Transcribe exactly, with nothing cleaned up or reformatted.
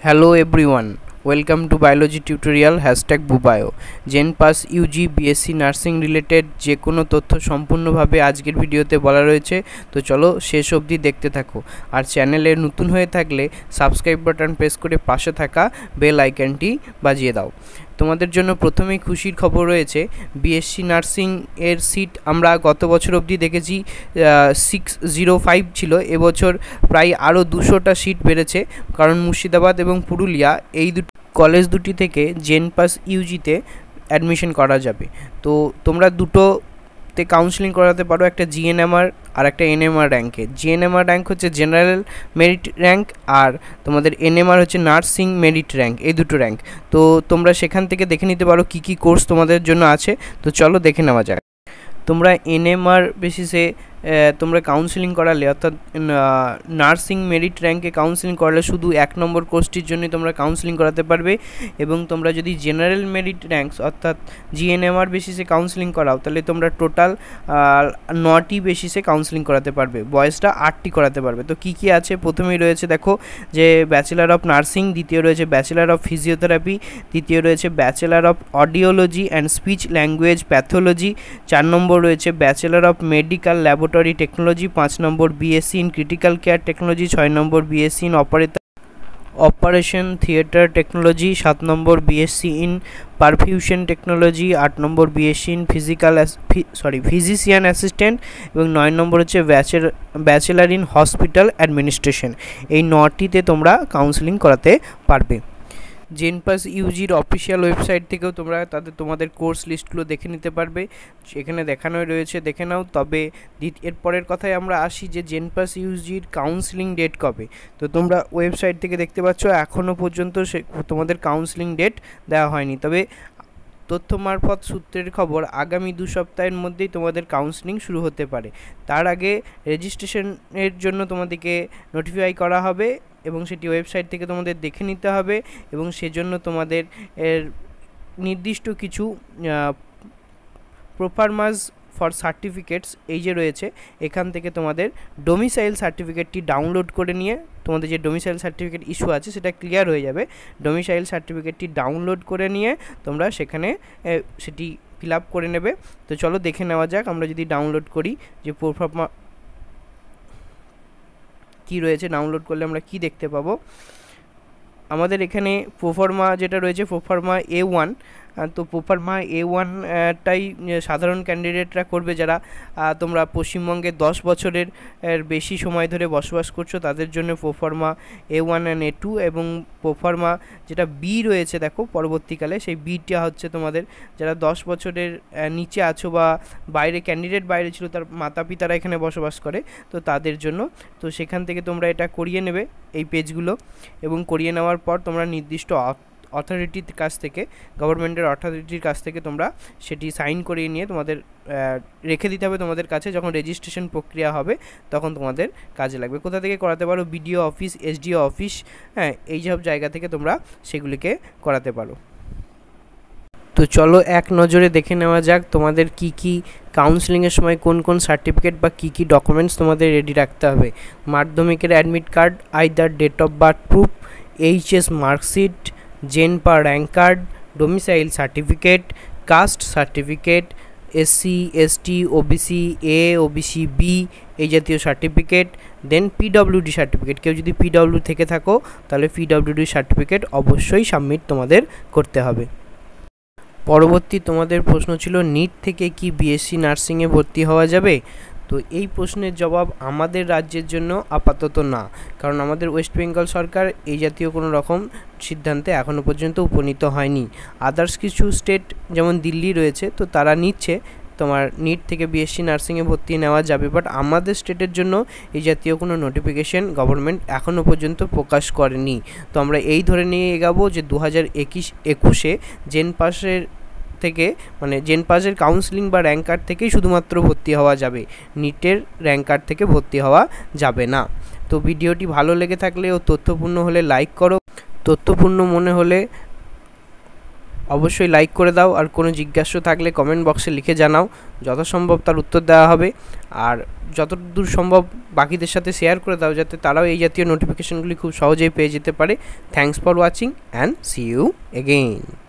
Hello everyone, welcome to biology tutorial hashtag bubayo JENPAS UG BSc nursing related যে কোনো তথ্য সম্পূর্ণভাবে আজকের ভিডিওতে বলা রয়েছে। তো চলো শেষ অবধি দেখতে থাকো। আর চ্যানেলে নতুন হয়ে থাকলে সাবস্ক্রাইব বাটন প্রেস করে পাশে থাকা বেল আইকনটি বাজিয়ে দাও। তোমাদের জন্য প্রথমেই খুশির খবর রয়েছে, বিএসসি নার্সিং এর সিট আমরা গত বছর অবধি দেখেছি সিক্স জিরো ফাইভ ছিল, এবছর প্রায় আরও দুশোটা সিট বেড়েছে, কারণ মুর্শিদাবাদ এবং পুরুলিয়া এই দুটি কলেজ দুটি থেকে জেন পাস ইউজিতে অ্যাডমিশন করা যাবে। তো তোমরা দুটোতে কাউন্সেলিং করাতে পারো, একটা জিএনএমআর আর একটা এনএমআর র্যাঙ্কে। জিএনএমআর র্যাঙ্ক হচ্ছে জেনারেল মেরিট র্যাঙ্ক, আর তোমাদের এনএমআর হচ্ছে নার্সিং মেরিট র্যাঙ্ক, এই দুটো র্যাঙ্ক। তো তোমরা সেখান থেকে দেখে নিতে পারো কী কী কোর্স তোমাদের জন্য আছে। তো চলো দেখে নেওয়া যায়। তোমরা এনএমআর বেসিসে তোমরা কাউন্সেলিং করালে, অর্থাৎ নার্সিং মেরিট র্যাঙ্কে কাউন্সেলিং করালে শুধু এক নম্বর কোর্সটির জন্যই তোমরা কাউন্সেলিং করাতে পারবে। এবং তোমরা যদি জেনারেল মেরিট র্যাঙ্কস অর্থাৎ জিএনএমআর বেসিসে কাউন্সেলিং করাও, তাহলে তোমরা টোটাল নটি বেসিসে কাউন্সেলিং করাতে পারবে, বয়েসটা আটটি করাতে পারবে। তো কী কী আছে, প্রথমেই রয়েছে দেখো যে ব্যাচেলার অফ নার্সিং, দ্বিতীয় রয়েছে ব্যাচেলার অফ ফিজিওথেরাপি, তৃতীয় রয়েছে bachelor of audiology and speech language pathology, চার নম্বর রয়েছে bachelor of medical laboratory technology, পাঁচ নম্বর BSc in critical care technology, ছয় নম্বর BSc in operator operation theatre technology, সাত নম্বর বিএসসি ইন পারফিউশন টেকনোলজি, আট নম্বর BSc in physical sorry physician assistant, এবং নয় নম্বর হচ্ছে bachelor bachelor in hospital administration. এই নটিতে তোমরা কাউন্সেলিং করাতে পারবে। জেন পাস ইউজির অফিসিয়াল ওয়েবসাইট থেকেও তোমরা তাদের তোমাদের কোর্স লিস্টগুলো দেখে নিতে পারবে, এখানে দেখানোই রয়েছে, দেখে নাও। তবে এরপরের কথায় আমরা আসি যে জেন পাস ইউজির কাউন্সেলিং ডেট কবে। তো তোমরা ওয়েবসাইট থেকে দেখতে পাচ্ছ এখনও পর্যন্ত সে তোমাদের কাউন্সেলিং ডেট দেওয়া হয়নি। তবে তথ্য মারফত সূত্রের খবর, আগামী দু সপ্তাহের মধ্যেই তোমাদের কাউন্সেলিং শুরু হতে পারে। তার আগে রেজিস্ট্রেশনের জন্য তোমাদেরকে নোটিফাই করা হবে এবং সেটি ওয়েবসাইট থেকে তোমাদের দেখে নিতে হবে, এবং সেজন্য তোমাদের এর নির্দিষ্ট কিছু প্রপারমাস ফর সার্টিফিকেটস এই যে রয়েছে, এখান থেকে তোমাদের ডোমিসাইল সার্টিফিকেটটি ডাউনলোড করে নিয়ে, তোমাদের যে ডোমিসাইল সার্টিফিকেট ইস্যু আছে সেটা ক্লিয়ার হয়ে যাবে। ডোমিসাইল সার্টিফিকেটটি ডাউনলোড করে নিয়ে তোমরা সেখানে সেটি ফিল আপ করে নেবে। তো চলো দেখে নেওয়া যাক, আমরা যদি ডাউনলোড করি যে প্রপারমা কী রয়েছে, ডাউনলোড করলে আমরা কি দেখতে পাবো। আমাদের এখানে প্রোফার্মা যেটা রয়েছে, প্রোফার্মা এ ওয়ান। তো প্রোফার্মা এ ওয়ানটাই সাধারণ ক্যান্ডিডেটরা করবে, যারা তোমরা পশ্চিমবঙ্গে দশ বছরের বেশি সময় ধরে বসবাস করছো তাদের জন্য proforma A one and A two, এবং প্রোফার্মা যেটা বি রয়েছে দেখো পরবর্তীকালে, সেই বিটা হচ্ছে তোমাদের যারা দশ বছরের নিচে আছো বা বাইরে ক্যান্ডিডেট বাইরে ছিল, তার মাতা পিতারা এখানে বসবাস করে, তো তাদের জন্য। তো সেখান থেকে তোমরা এটা করিয়ে নেবে এই পেজগুলো, এবং করিয়ে নেওয়ার পর তোমরা নির্দিষ্ট অথরিটির কাছ থেকে, গভর্নমেন্টের অথরিটির কাছ থেকে তোমরা সেটি সাইন করিয়ে নিয়ে তোমাদের রেখে দিতে হবে তোমাদের কাছে। যখন রেজিস্ট্রেশন প্রক্রিয়া হবে তখন তোমাদের কাজে লাগবে। কোথা থেকে করাতে পারো, বিডিও অফিস, এসডিও অফিস, হ্যাঁ এই সব জায়গা থেকে তোমরা সেগুলিকে করাতে পারো। তো চলো এক নজরে দেখে নেওয়া যাক তোমাদের কি কি কাউন্সেলিংয়ের সময় কোন কোন সার্টিফিকেট বা কী কী ডকুমেন্টস তোমাদের রেডি রাখতে হবে। মাধ্যমিকের admit card, either date of birth proof, HS marksheet, JENPAS rank card, domicile certificate, caste certificate, SC ST OBC A OBC B এই জাতীয় সার্টিফিকেট, দেন পিডব্লিউডি সার্টিফিকেট। কেউ যদি পিডব্লিউ থেকে থাকো তাহলে পিডব্লিউডি সার্টিফিকেট অবশ্যই সাবমিট তোমাদের করতে হবে। পরবর্তী তোমাদের প্রশ্ন ছিল, নিট থেকে কি বিএসসি নার্সিংয়ে ভর্তি হওয়া যাবে? তো এই প্রশ্নের জবাব আমাদের রাজ্যের জন্য আপাতত না, কারণ আমাদের ওয়েস্ট বেঙ্গল সরকার এই জাতীয় কোনো রকম সিদ্ধান্তে এখনও পর্যন্ত উপনীত হয়নি। আদার্স কিছু স্টেট যেমন দিল্লি রয়েছে, তো তারা নিচ্ছে তোমার নিট থেকে বিএসসি নার্সিংয়ে ভর্তি নেওয়া যাবে, বাট আমাদের স্টেটের জন্য এই জাতীয় কোনো নোটিফিকেশন গভর্নমেন্ট এখনও পর্যন্ত প্রকাশ করেনি। তো আমরা এই ধরে নিয়ে এগাবো যে দু হাজার একুশ একুশে জেন পাসের থেকে, মানে জেন পাসের কাউন্সেলিং বা র্যাঙ্ক কার্ড থেকেই শুধুমাত্র ভর্তি হওয়া যাবে, নিটের র্যাঙ্ক কার্ড থেকে ভর্তি হওয়া যাবে না। তো ভিডিওটি ভালো লেগে থাকলে ও তথ্যপূর্ণ হলে লাইক করো, তথ্যপূর্ণ মনে হলে অবশ্যই লাইক করে দাও, আর কোনো জিজ্ঞাসা থাকলে কমেন্ট বক্সে লিখে জানাও, যথাসম্ভব তার উত্তর দেওয়া হবে। আর যতদূর সম্ভব বাকিদের সাথে শেয়ার করে দাও, যাতে তারাও এই জাতীয় নোটিফিকেশনগুলি খুব সহজেই পেয়ে যেতে পারে। Thanks for watching and see you again.